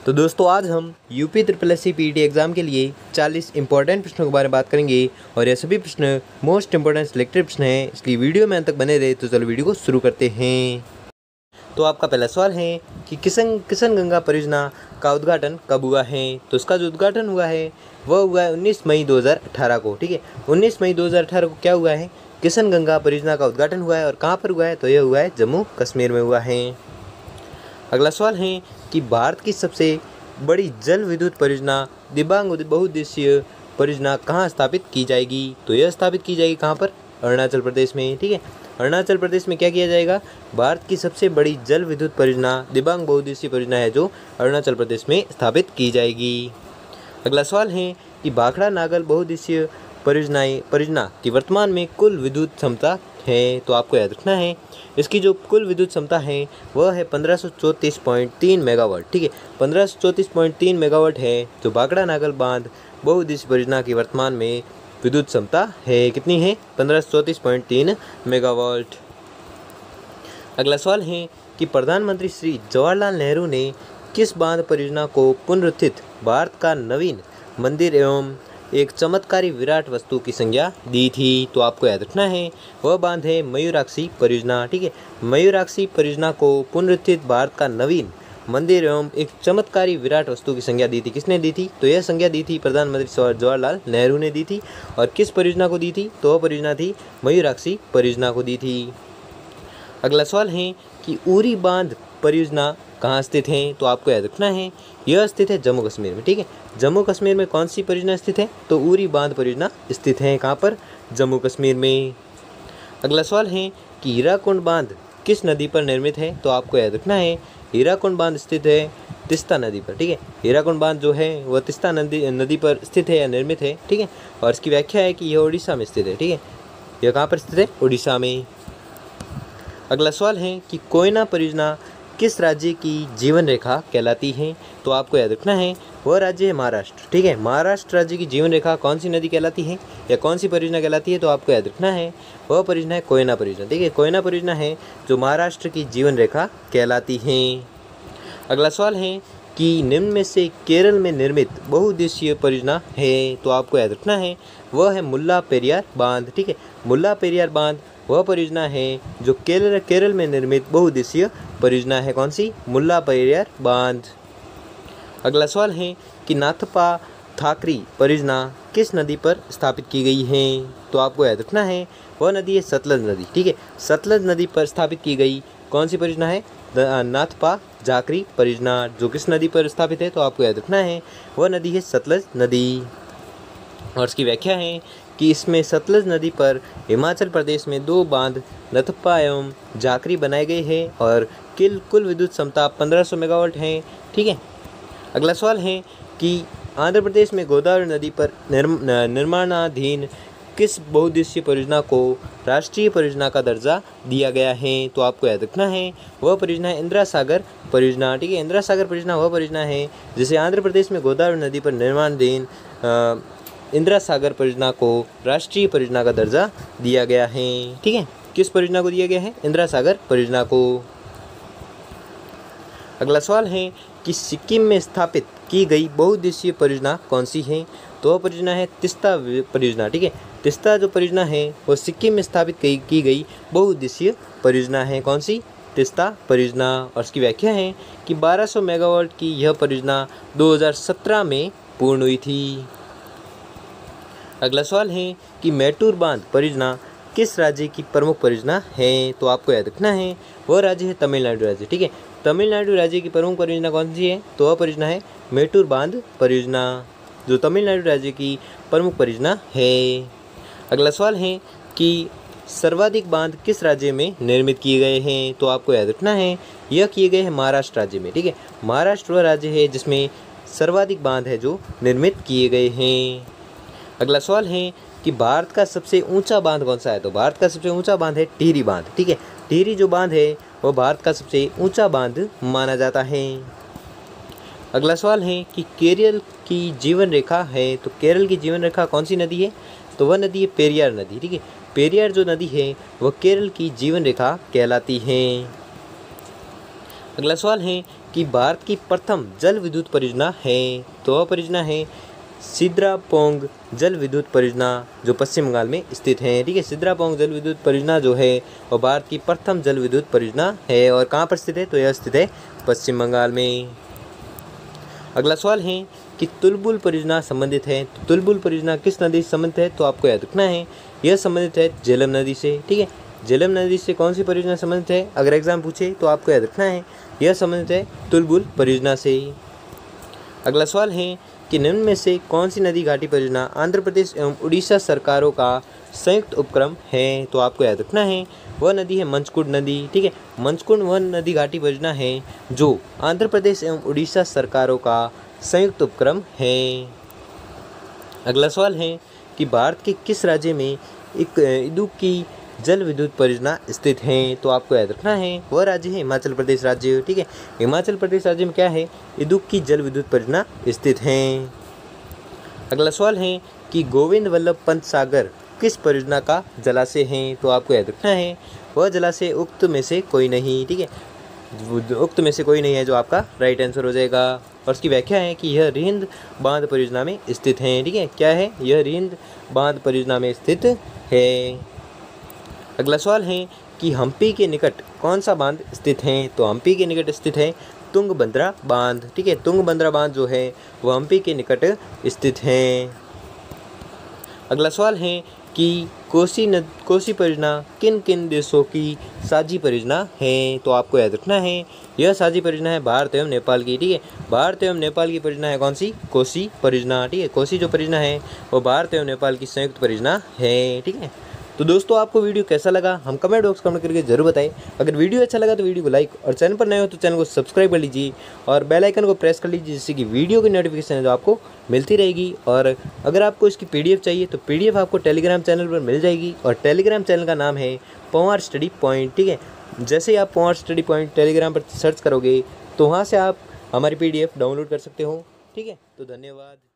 तो दोस्तों आज हम UP triple S C PET exam के लिए 40 इंपॉर्टेंट प्रश्नों के बारे में बात करेंगे और ये सभी प्रश्न मोस्ट इंपॉर्टेंट सिलेक्टेड प्रश्न हैं, इसलिए वीडियो में अंत तक बने रहे। तो चलो वीडियो को शुरू करते हैं। तो आपका पहला सवाल है कि किशनगंगा परियोजना का उद्घाटन कब हुआ है। तो इसका जो उद्घाटन हुआ है वह हुआ है 19 मई 2018 को। ठीक है, 19 मई 2018 को क्या हुआ है, किशनगंगा परियोजना का उद्घाटन हुआ है। और कहाँ पर हुआ है, तो यह हुआ है जम्मू कश्मीर में हुआ है। अगला सवाल है कि भारत की सबसे बड़ी जल विद्युत परियोजना दिबांग बहुउद्देशीय परियोजना कहाँ स्थापित की जाएगी। तो यह स्थापित की जाएगी कहाँ पर, अरुणाचल प्रदेश में। ठीक है, अरुणाचल प्रदेश में क्या किया जाएगा, भारत की सबसे बड़ी जल विद्युत परियोजना दिबांग बहुउद्देशीय परियोजना है जो अरुणाचल प्रदेश में स्थापित की जाएगी। अगला सवाल है कि भाखड़ा नागल बहुउद्देशीय परियोजना की वर्तमान में कुल विद्युत क्षमता है। तो आपको याद रखना है इसकी जो कुल विद्युत क्षमता है वह है 1534.3 मेगावाट। ठीक है, 1534.3 मेगावाट है जो भाखड़ा नागल बांध बहुउद्देशीय परियोजना की वर्तमान में विद्युत क्षमता है। कितनी है, 1534.3 मेगावाट। अगला सवाल है कि प्रधानमंत्री श्री जवाहरलाल नेहरू ने किस बांध परियोजना को पुनरुत्थित भारत का नवीन मंदिर एवं एक चमत्कारी विराट वस्तु की संज्ञा दी थी। तो आपको याद रखना है वह बांध है मयूराक्षी परियोजना। ठीक है, मयूराक्षी परियोजना को पुनरुत्थित भारत का नवीन मंदिर एवं एक चमत्कारी विराट वस्तु की संज्ञा दी थी। किसने दी थी, तो यह संज्ञा दी थी प्रधानमंत्री जवाहरलाल नेहरू ने दी थी। और किस परियोजना को दी थी, तो वह परियोजना थी मयूराक्षी परियोजना को दी थी। अगला सवाल है कि उरी बांध परियोजना कहाँ स्थित है। तो आपको याद रखना है यह स्थित है जम्मू कश्मीर में। ठीक है, जम्मू कश्मीर में कौन सी परियोजना स्थित है, तो उरी बांध परियोजना स्थित है। कहाँ पर, जम्मू कश्मीर में। अगला सवाल है कि हीराकुंड बांध किस नदी पर निर्मित है। तो आपको याद रखना है हीराकुंड बांध स्थित है तीस्ता नदी पर। ठीक है, हीराकुंड बांध जो है वह तीस्ता नदी पर स्थित है या निर्मित है। ठीक है, और इसकी व्याख्या है कि यह उड़ीसा में स्थित है। ठीक है, यह कहाँ पर स्थित है, उड़ीसा में। अगला सवाल है कि कोयना परियोजना किस राज्य की जीवन रेखा कहलाती है। तो आपको याद रखना है वह राज्य है महाराष्ट्र। ठीक है, महाराष्ट्र राज्य की जीवन रेखा कौन सी नदी कहलाती है या कौन सी परियोजना कहलाती है, तो आपको याद रखना है वह परियोजना है कोयना परियोजना। ठीक है, कोयना परियोजना है जो महाराष्ट्र की जीवन रेखा कहलाती है। अगला सवाल है कि निम्न में से केरल में निर्मित बहुउद्देशीय परियोजना है। तो आपको याद रखना है वह है मुल्ला पेरियार बांध। ठीक है, मुल्ला पेरियार बांध वह परियोजना है जो केरल में निर्मित बहुउद्देशीय परियोजना है। कौन सी, मुल्ला पेरियार बांध। अगला सवाल है कि नाथपा थाकरी परियोजना किस नदी पर स्थापित की गई है। तो आपको याद रखना है वह नदी है सतलज नदी। ठीक है, सतलज नदी पर स्थापित की गई कौन सी परियोजना है, नाथपा झाकरी परियोजना, जो किस नदी पर स्थापित है, तो आपको याद रखना है वह नदी है सतलज नदी। और इसकी व्याख्या है कि इसमें सतलज नदी पर हिमाचल प्रदेश में 2 बांध नथपा एवं झाकरी बनाए गए हैं और कुल विद्युत क्षमता 1500 मेगावाट है। ठीक है, अगला सवाल है कि आंध्र प्रदेश में गोदावरी नदी पर निर्माणाधीन किस बहुउद्देशीय परियोजना को राष्ट्रीय परियोजना का दर्जा दिया गया है। तो आपको याद रखना है वह परियोजना है इंदिरा सागर परियोजना। ठीक है, इंदिरा सागर परियोजना वह परियोजना है जिसे आंध्र प्रदेश में गोदावरी नदी पर निर्माणाधीन इंदिरा सागर परियोजना को राष्ट्रीय परियोजना का दर्जा दिया गया है। ठीक है, किस परियोजना को दिया गया है, इंदिरा सागर परियोजना को। अगला सवाल है कि सिक्किम में स्थापित की गई बहुउद्देशीय परियोजना कौन सी है। तो वह परियोजना है तीस्ता परियोजना। ठीक है, तीस्ता जो परियोजना है वह सिक्किम में स्थापित की गई बहुउद्देशीय परियोजना है। कौन सी, तीस्ता परियोजना। और इसकी व्याख्या है कि 1200 मेगावाट की यह परियोजना 2017 में पूर्ण हुई थी। अगला सवाल है कि मैटूर बांध परियोजना किस राज्य की प्रमुख परियोजना है। तो आपको याद रखना है वह राज्य है तमिलनाडु राज्य। ठीक है, तमिलनाडु राज्य की प्रमुख परियोजना कौन सी है, तो वह परियोजना है मैटूर बांध परियोजना, जो तमिलनाडु राज्य की प्रमुख परियोजना है। अगला सवाल है कि सर्वाधिक बांध किस राज्य में निर्मित किए गए हैं। तो आपको याद रखना है यह किए गए हैं महाराष्ट्र राज्य में। ठीक है, महाराष्ट्र वह राज्य है जिसमें सर्वाधिक बांध है जो निर्मित किए गए हैं। अगला सवाल है कि भारत का सबसे ऊंचा बांध कौन सा है। तो भारत का सबसे ऊंचा बांध है टिहरी बांध। ठीक है, टिहरी जो बांध है वह भारत का सबसे ऊंचा बांध माना जाता है। अगला सवाल है कि केरल की जीवन रेखा है, तो केरल की जीवन रेखा कौन सी नदी है, तो वह नदी है पेरियार नदी। ठीक है, पेरियार जो नदी है वह केरल की जीवन रेखा कहलाती है। अगला सवाल है कि भारत की प्रथम जल विद्युत परियोजना है? तो वह परियोजना है सिद्रापोंग जल विद्युत परियोजना, जो पश्चिम बंगाल में स्थित है। ठीक है, सिद्रापोंग जल विद्युत परियोजना जो है वह भारत की प्रथम जल विद्युत परियोजना है। और कहाँ पर स्थित है? तो यह स्थित है पश्चिम बंगाल में। अगला सवाल है कि तुलबुल परियोजना संबंधित है। तो तुलबुल परियोजना किस नदी से संबंधित है? तो आपको याद रखना है यह संबंधित है झेलम नदी से। ठीक है, झेलम नदी से कौन सी परियोजना संबंधित है? अगर एग्जाम पूछे तो आपको याद रखना है यह संबंधित है तुलबुल परियोजना से। अगला सवाल है कि निम्न में से कौन सी नदी घाटी परियोजना आंध्र प्रदेश एवं उड़ीसा सरकारों का संयुक्त उपक्रम है? तो आपको याद रखना है वह नदी है मंचकुंड नदी। ठीक है, मंचकुंड वह नदी घाटी परियोजना है जो आंध्र प्रदेश एवं उड़ीसा सरकारों का संयुक्त उपक्रम है। अगला सवाल है कि भारत के किस राज्य में इदुक्की जल विद्युत परियोजना स्थित है? तो आपको याद रखना है वह राज्य है हिमाचल प्रदेश राज्य। ठीक है, हिमाचल प्रदेश राज्य में क्या है? इदुक्की जल विद्युत परियोजना स्थित है। अगला सवाल है कि गोविंद वल्लभ पंत सागर किस परियोजना का जलाशय है? तो आपको याद रखना है वह जलाशय उक्त में से कोई नहीं। ठीक है, उक्त में से कोई नहीं है जो आपका राइट आंसर हो जाएगा। और उसकी व्याख्या है कि यह रिंद बांध परियोजना में स्थित है। ठीक है, क्या है? यह रिंद बांध परियोजना में स्थित है। अगला सवाल है कि हम्पी के निकट कौन सा बांध स्थित है? तो हम्पी के निकट स्थित है तुंगभद्रा बांध। ठीक है, तुंगभद्रा बांध जो है वह हम्पी के निकट स्थित है। अगला सवाल है कि कोसी परियोजना किन किन देशों की साझी परियोजना है? तो आपको याद रखना है यह साझी परियोजना है भारत एवं नेपाल की। ठीक है, भारत एवं नेपाल की परियोजना है कौन सी? कोसी परियोजना। ठीक है, कोसी जो परियोजना है वो भारत एवं नेपाल की संयुक्त परियोजना है। ठीक है, तो दोस्तों आपको वीडियो कैसा लगा हम कमेंट बॉक्स कमेंट करके जरूर बताएं। अगर वीडियो अच्छा लगा तो वीडियो को लाइक और चैनल पर नए हो तो चैनल को सब्सक्राइब कर लीजिए और बेल आइकन को प्रेस कर लीजिए, जिससे कि वीडियो की नोटिफिकेशन है जो आपको मिलती रहेगी। और अगर आपको इसकी PDF चाहिए तो PDF आपको टेलीग्राम चैनल पर मिल जाएगी और टेलीग्राम चैनल का नाम है पंवार स्टडी पॉइंट। ठीक है, जैसे ही आप पंवार स्टडी पॉइंट टेलीग्राम पर सर्च करोगे तो वहाँ से आप हमारी PDF डाउनलोड कर सकते हो। ठीक है, तो धन्यवाद।